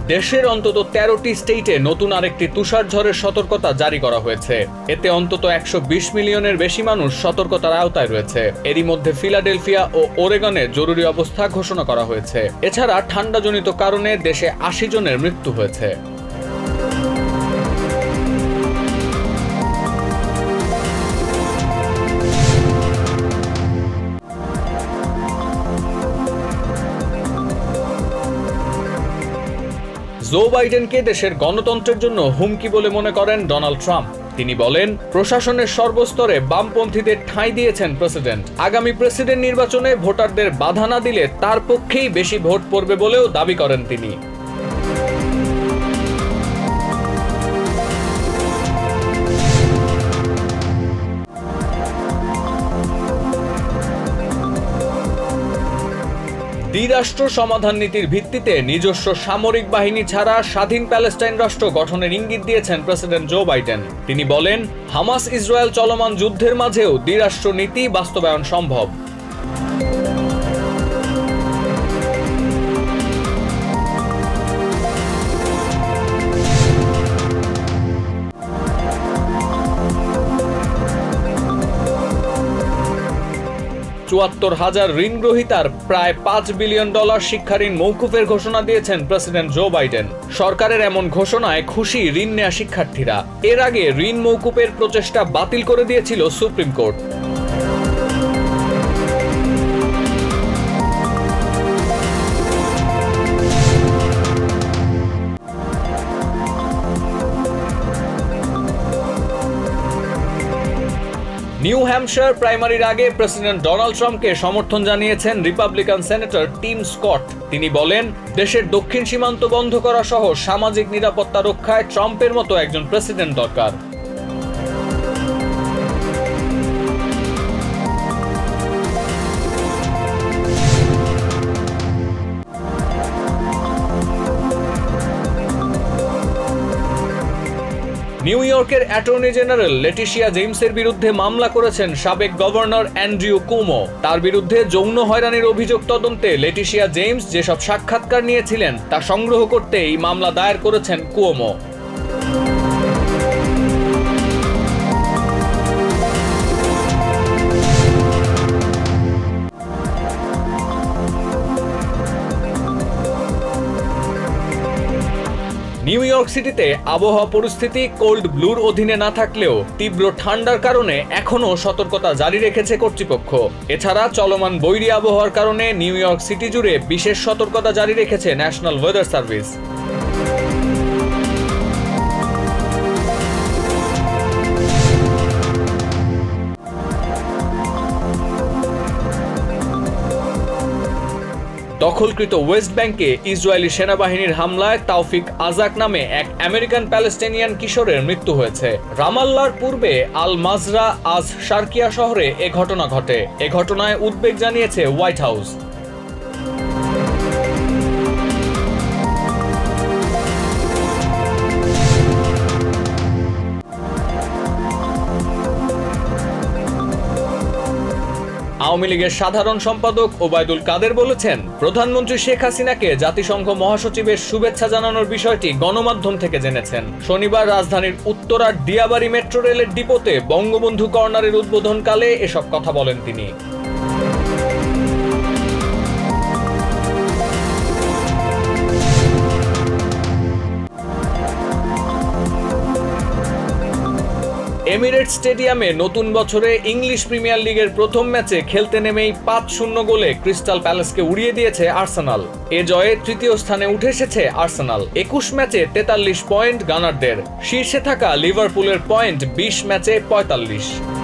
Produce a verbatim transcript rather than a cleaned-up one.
দেশের অন্তত তেরোটি স্টেটে নতুন আরেকটি তুষারঝড়ের সতর্কতা জারি করা হয়েছে। এতে অন্তত একশো বিশ মিলিয়নের বেশি মানুষ সতর্কতার আওতায় রয়েছে। এরই মধ্যে ফিলাডেলফিয়া ও ওরেগনে জরুরি অবস্থা ঘোষণা করা হয়েছে। এছাড়া ঠান্ডাজনিত কারণে দেশে আশি জনের মৃত্যু হয়েছে। জো বাইডেনকে দেশের গণতন্ত্রের জন্য হুমকি বলে মনে করেন ডোনাল্ড ট্রাম্প। তিনি বলেন, প্রশাসনের সর্বস্তরে বামপন্থীদের ঠাঁই দিয়েছেন প্রেসিডেন্ট। আগামী প্রেসিডেন্ট নির্বাচনে ভোটারদের বাধা না দিলে তার পক্ষেই বেশি ভোট পড়বে বলেও দাবি করেন তিনি। দ্বিরাষ্ট্র সমাধান নীতির ভিত্তিতে নিজস্ব সামরিক বাহিনী ছাড়া স্বাধীন প্যালেস্টাইন রাষ্ট্র গঠনের ইঙ্গিত দিয়েছেন প্রেসিডেন্ট জো বাইডেন। তিনি বলেন, হামাস ইসরায়েল চলমান যুদ্ধের মাঝেও দ্বিরাষ্ট্র নীতি বাস্তবায়ন সম্ভব। চুয়াত্তর হাজার ঋণগ্রহীতার প্রায় পাঁচ বিলিয়ন ডলার শিক্ষা ঋণ মৌকুফের ঘোষণা দিয়েছেন প্রেসিডেন্ট জো বাইডেন। সরকারের এমন ঘোষণায় খুশি ঋণ নেয়া শিক্ষার্থীরা। এর আগে ঋণ মৌকুফের প্রচেষ্টা বাতিল করে দিয়েছিল সুপ্রিম কোর্ট। নিউ হ্যাম্পশায়ার প্রাইমারির আগে প্রেসিডেন্ট ডোনাল্ড ট্রাম্পকে সমর্থন জানিয়েছেন রিপাবলিকান সেনেটর টিম স্কট। তিনি বলেন, দেশের দক্ষিণ সীমান্ত বন্ধ করা সহ সামাজিক নিরাপত্তা রক্ষায় ট্রাম্পের মতো একজন প্রেসিডেন্ট দরকার। নিউ ইয়র্কের অ্যাটর্নি জেনারেল লেটিশিয়া জেমসের বিরুদ্ধে মামলা করেছেন সাবেক গভর্নর অ্যান্ড্রিউ কুমো। তার বিরুদ্ধে যৌন হয়রানির অভিযোগ তদন্তে লেটিশিয়া জেমস যেসব সাক্ষাৎকার নিয়েছিলেন তা সংগ্রহ করতে এই মামলা দায়ের করেছেন কুমো। নিউ ইয়র্ক সিটিতে আবহাওয়া পরিস্থিতি কোল্ড ব্লুর অধীনে না থাকলেও তীব্র ঠান্ডার কারণে এখনও সতর্কতা জারি রেখেছে কর্তৃপক্ষ। এছাড়া চলমান বৈরী আবহাওয়ার কারণে নিউ ইয়র্ক সিটি জুড়ে বিশেষ সতর্কতা জারি রেখেছে ন্যাশনাল ওয়েদার সার্ভিস। দখলকৃত ওয়েস্ট ব্যাংকে ইসরায়েলি সেনাবাহিনীর হামলায় তাওফিক আজাক নামে এক আমেরিকান প্যালেস্টাইনিয়ান কিশোরের মৃত্যু হয়েছে। রামাল্লার পূর্বে আল মাজরা আজ শারকিয়া শহরে এ ঘটনা ঘটে। এ ঘটনায় উদ্বেগ জানিয়েছে হোয়াইট হাউস। আওয়ামী লীগের সাধারণ সম্পাদক ওবায়দুল কাদের বলেছেন, প্রধানমন্ত্রী শেখ হাসিনাকে জাতিসংঘ মহাসচিবের শুভেচ্ছা জানানোর বিষয়টি গণমাধ্যম থেকে জেনেছেন। শনিবার রাজধানীর উত্তরার দিয়াবাড়ি মেট্রো রেলের ডিপোতে বঙ্গবন্ধু কর্নারের উদ্বোধনকালে এসব কথা বলেন তিনি। এমিরেটস স্টেডিয়ামে নতুন বছরে ইংলিশ প্রিমিয়ার লিগের প্রথম ম্যাচে খেলতে নেমেই পাঁচ শূন্য গোলে ক্রিস্টাল প্যালেসকে উড়িয়ে দিয়েছে আর্সেনাল। এ জয়ে তৃতীয় স্থানে উঠে এসেছে আর্সেনাল। একুশ ম্যাচে তেতাল্লিশ পয়েন্ট গানারদের। শীর্ষে থাকা লিভারপুলের পয়েন্ট বিশ ম্যাচে পঁয়তাল্লিশ।